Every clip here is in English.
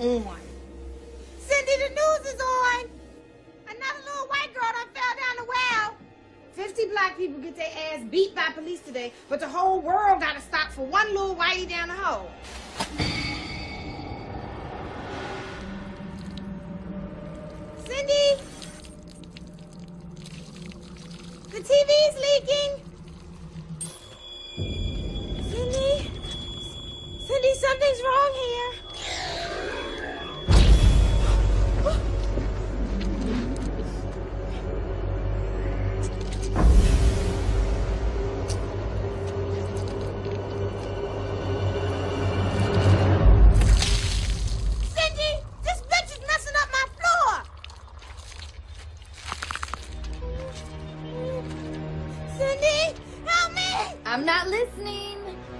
on. Cindy, the news is on. Another little white girl done fell down the well. 50 black people get their ass beat by police today, but the whole world gotta stop for one little whitey down the hole. Cindy? The TV's leaking. Cindy? Cindy, something's wrong here. I'm not listening.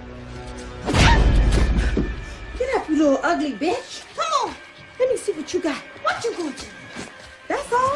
Get up, you little ugly bitch. Come on. Let me see what you got. What you gonna do? That's all?